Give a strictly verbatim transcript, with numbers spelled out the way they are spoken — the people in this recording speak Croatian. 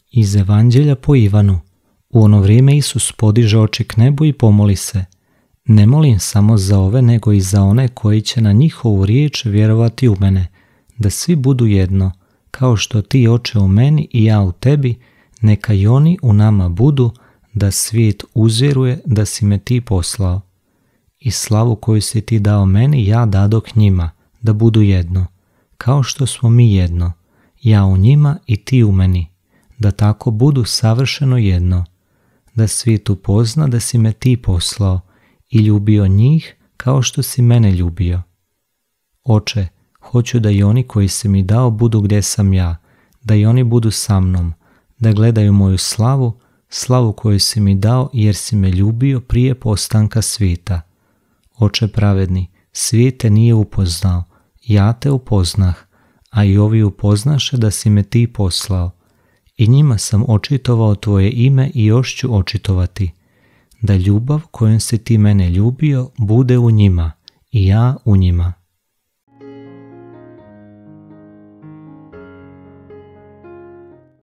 Iz Evanđelja po Ivanu. U ono vrijeme Isus podiže oči k nebu i pomoli se: Ne molim samo za ove, nego i za one koji će na njihovu riječ vjerovati u mene, da svi budu jedno, kao što ti, Oče, u meni i ja u tebi, neka i oni u nama budu, da svijet uzvjeruje da si me ti poslao. I slavu koju si ti dao meni, ja dadoh njima, da budu jedno, kao što smo mi jedno, ja u njima i ti u meni, da tako budu savršeno jedno, da svijet upozna da si me ti poslao i ljubio njih kao što si mene ljubio. Oče, hoću da i oni koji si mi dao budu gdje sam ja, da i oni budu sa mnom, da gledaju moju slavu, slavu koju si mi dao jer si me ljubio prije postanka svijeta. Oče pravedni, svijet te nije upoznao, ja te upoznah, a i ovi upoznaše da si me ti poslao. I njima sam očitovao tvoje ime i još ću očitovati, da ljubav kojom si ti mene ljubio bude u njima i ja u njima.